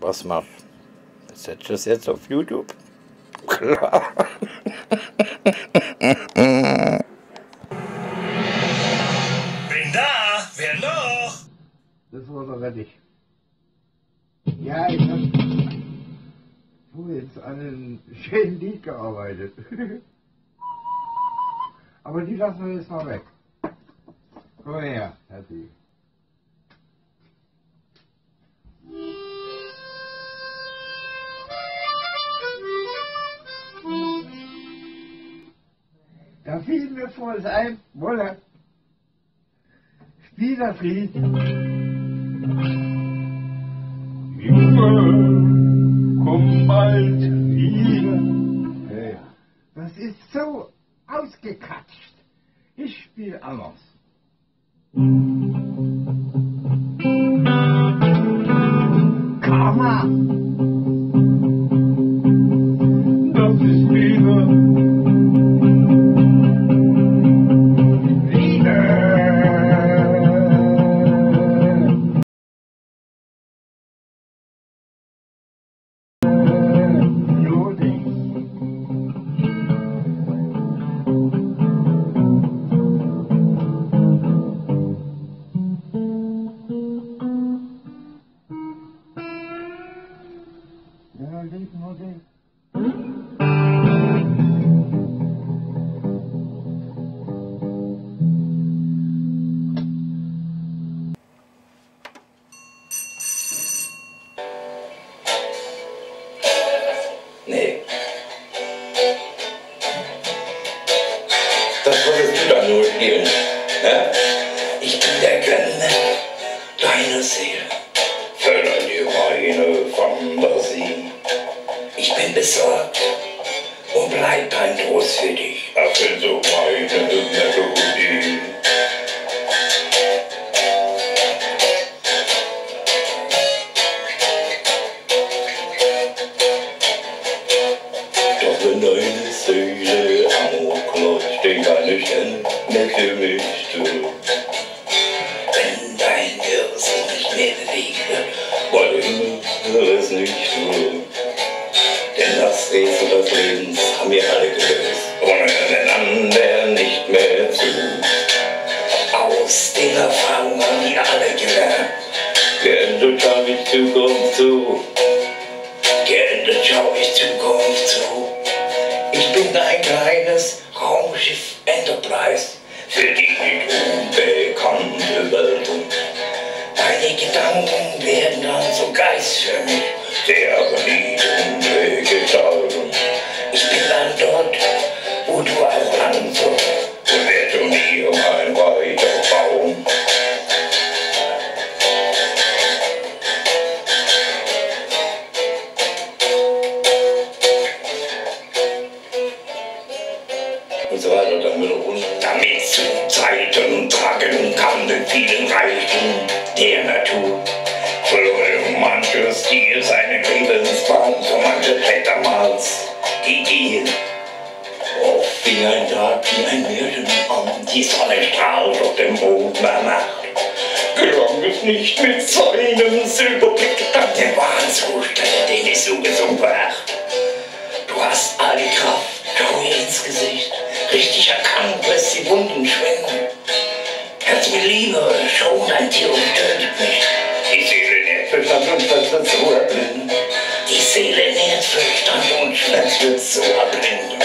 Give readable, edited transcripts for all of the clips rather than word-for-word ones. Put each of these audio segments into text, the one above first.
Was machst du? Setzt du das jetzt auf YouTube? Klar. Bin da! Wer noch? Das war doch fertig. Ja, ich hab jetzt an einem schönen Lied gearbeitet. Aber die lassen wir jetzt mal weg. Komm mal her, Herzi. Da fiel mir vor es ein, Wolle. Spiel das Lied. Junge, komm bald wieder. Hey, das ist so ausgekatscht. Ich spiel anders. Karma. Das ist Liebe. Nee. Das wolltest du dann nur spielen. Ja? Ich bin der Gönner deiner Seele. Förder die reine Fantasie. Ich bin besorgt und bleib ein Trost für dich. Erfüll so meine Melodie. Doch wenn deine Seele Amok läuft, denk an dich mehr für mich zu. Wenn dein Hirn sich nicht mehr bewegt, weil ich es nicht tue. Denn das Rätsel des Lebens haben wir alle gelöst, ohne einander nicht mehr zu. Aus den Erfahrungen haben wir alle gelernt, geändert schau ich Zukunft zu. Geändert schau ich Zukunft zu. Ich bin ein kleines Raumschiff Enterprise für die unbekannte Welt. Deine Gedanken werden dann so Geist für mich, der nie gestalten. Ich bin dann dort, wo du auch lang sollst, und werde nie um ein weiterbauen. Und so weiter, damit zu Zeiten tragen kann den vielen Reichen der Natur. Verloren manches Tier seine Lebensbahn, so manche Klettermals Ideen. Oft fing ein Tag wie ein Märchen an, die Sonne strahlt auf dem Mond bei Nacht. Gelang es nicht mit seinem Silberblick, dann der Wahnzustand, den ich so gesungen veracht. Du hast all die Kraft, schau mir ins Gesicht, richtig erkannt, lässt die Wunden schwingen. Herz mit Liebe, schon ein Tier und tötet mich. Die Seele nährt Verstand und Schmerz wird so erblinden. Die Seele nährt Verstand und Schmerz wird so erblinden.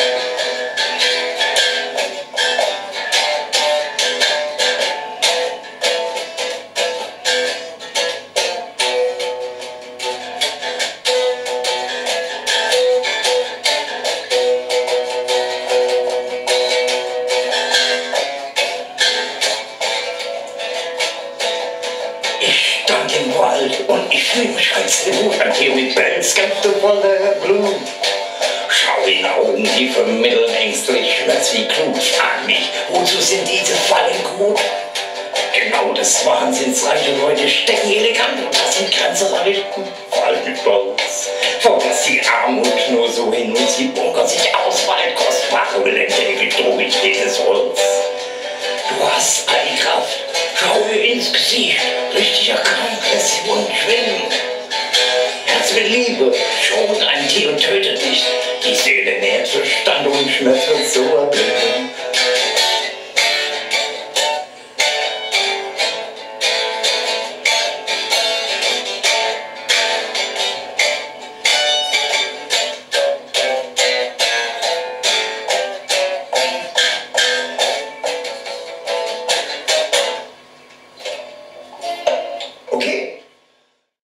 Im Wald und ich fühl mich als der Wut an hier mit Bells kämpfte voller Blut. Schau in Augen, die vermitteln ängstlich Schmerz wie Glut. Frag mich, wozu sind diese Fallen gut? Genau das wahnsinnsreiche Leute stecken elegant und das sind Grenzerrichten, fallen stolz. Fordert die Armut nur so hin und sie bunkern sich aus, weil kostbare Willen durch dieses Holz. Du hast all die Kraft, schau ihr ins Gesicht, richtig erkannt, lässt sie Wund schwimmen. Herz so